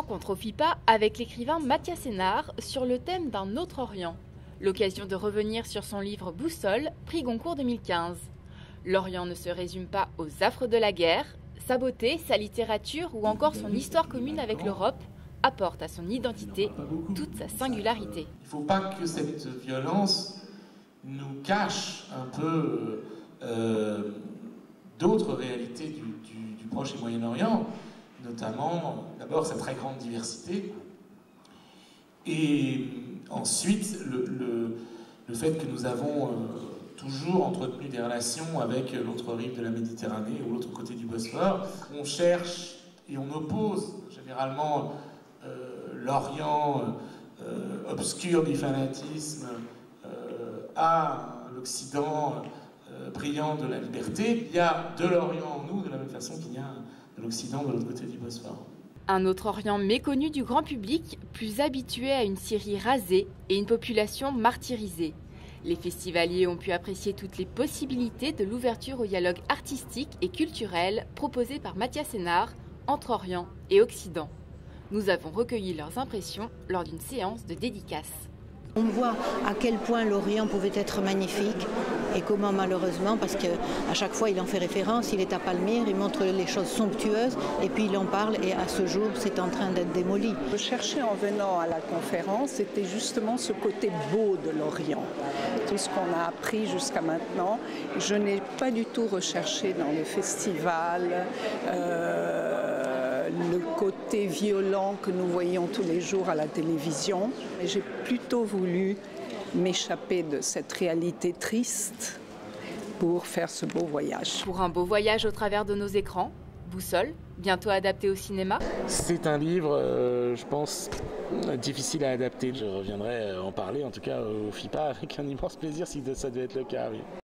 rencontre au FIPA avec l'écrivain Mathias Sénart sur le thème d'un autre Orient. L'occasion de revenir sur son livre Boussole, prix Goncourt 2015. L'Orient ne se résume pas aux affres de la guerre, sa beauté, sa littérature ou encore son histoire commune avec l'Europe apportent à son identité toute sa singularité. Il ne faut pas que cette violence nous cache un peu d'autres réalités du Proche et Moyen-Orient, notamment d'abord sa très grande diversité, et ensuite le fait que nous avons toujours entretenu des relations avec l'autre rive de la Méditerranée ou l'autre côté du Bosphore. On cherche et on oppose généralement l'Orient obscur du fanatisme à l'Occident brillant de la liberté. Il y a de l'Orient en nous de la même façon qu'il y a de l'Occident de l'autre côté du Bosphore. Un autre Orient méconnu du grand public, plus habitué à une Syrie rasée et une population martyrisée. Les festivaliers ont pu apprécier toutes les possibilités de l'ouverture au dialogue artistique et culturel proposé par Mathias Sénart entre Orient et Occident. Nous avons recueilli leurs impressions lors d'une séance de dédicace. On voit à quel point l'Orient pouvait être magnifique et comment malheureusement, parce qu'à chaque fois il en fait référence, il est à Palmyre, il montre les choses somptueuses et puis il en parle et à ce jour c'est en train d'être démoli. Je cherchais en venant à la conférence, c'était justement ce côté beau de l'Orient. Tout ce qu'on a appris jusqu'à maintenant, je n'ai pas du tout recherché dans le festival le côté violent que nous voyons tous les jours à la télévision. J'ai plutôt voulu m'échapper de cette réalité triste pour faire ce beau voyage. Pour un beau voyage au travers de nos écrans, Boussole, bientôt adapté au cinéma. C'est un livre, je pense, difficile à adapter. Je reviendrai en parler, en tout cas au FIPA, avec un immense plaisir si ça devait être le cas. Oui.